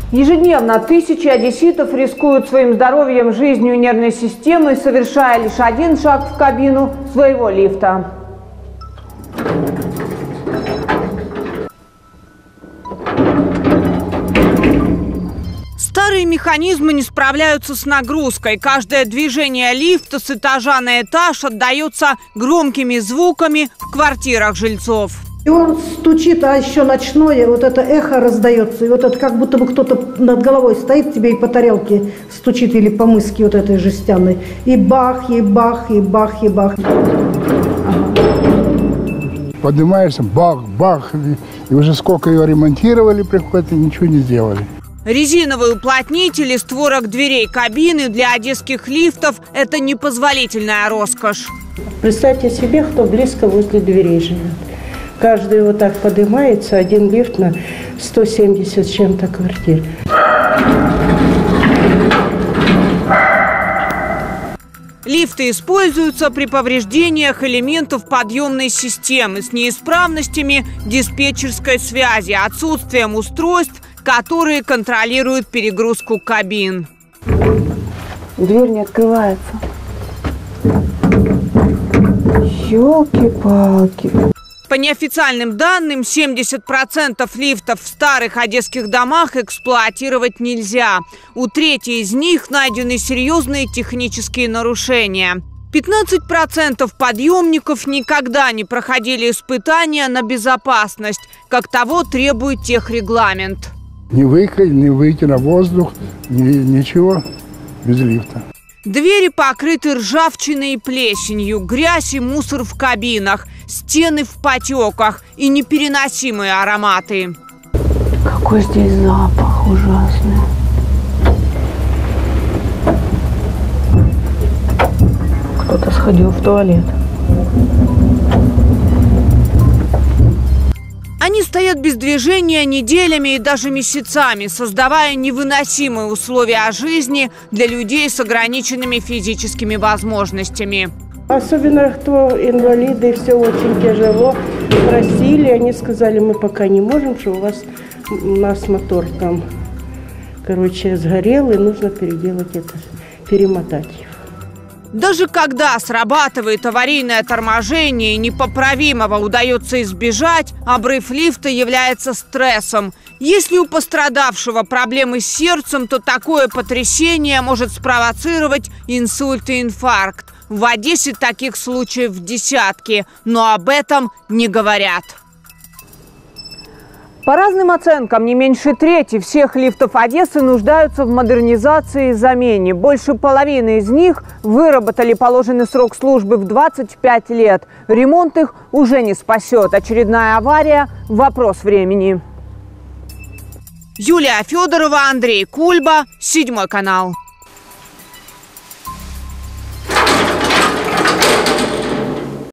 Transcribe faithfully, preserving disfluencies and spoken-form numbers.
Ежедневно тысячи одесситов рискуют своим здоровьем, жизнью и нервной системой, совершая лишь один шаг в кабину своего лифта. Старые механизмы не справляются с нагрузкой. Каждое движение лифта с этажа на этаж отдается громкими звуками в квартирах жильцов. И он стучит, а еще ночное, вот это эхо раздается. И вот это как будто бы кто-то над головой стоит тебе и по тарелке стучит или по мыске вот этой жестяной. И бах, и бах, и бах, и бах. Поднимаешься, бах, бах. И уже сколько ее ремонтировали, приходят и ничего не сделали. Резиновые уплотнители створок дверей кабины для одесских лифтов – это непозволительная роскошь. Представьте себе, кто близко возле дверей живет. Каждый вот так поднимается, один лифт на сто семьдесят с чем-то квартир. Лифты используются при повреждениях элементов подъемной системы с неисправностями диспетчерской связи, отсутствием устройств, которые контролируют перегрузку кабин. Дверь не открывается. Ёлки-палки. По неофициальным данным, семьдесят процентов лифтов в старых одесских домах эксплуатировать нельзя. У трети из них найдены серьезные технические нарушения. пятнадцать процентов подъемников никогда не проходили испытания на безопасность, как того требует техрегламент. Не выехать, не выйти на воздух, ни, ничего без лифта. Двери покрыты ржавчиной и плесенью, грязь и мусор в кабинах, стены в потеках и непереносимые ароматы. Какой здесь запах ужасный. Кто-то сходил в туалет. Они стоят без движения неделями и даже месяцами, создавая невыносимые условия жизни для людей с ограниченными физическими возможностями. Особенно кто инвалиды, все очень тяжело. Просили, они сказали, мы пока не можем, что у вас у нас мотор там, короче, сгорел, и нужно переделать это, перемотать его. Даже когда срабатывает аварийное торможение и непоправимого удается избежать, обрыв лифта является стрессом. Если у пострадавшего проблемы с сердцем, то такое потрясение может спровоцировать инсульт и инфаркт. В Одессе таких случаев десятки, но об этом не говорят. По разным оценкам, не меньше трети всех лифтов Одессы нуждаются в модернизации и замене. Больше половины из них выработали положенный срок службы в двадцать пять лет. Ремонт их уже не спасет. Очередная авария – вопрос времени. Юлия Федорова, Андрей Кульба, Седьмой канал.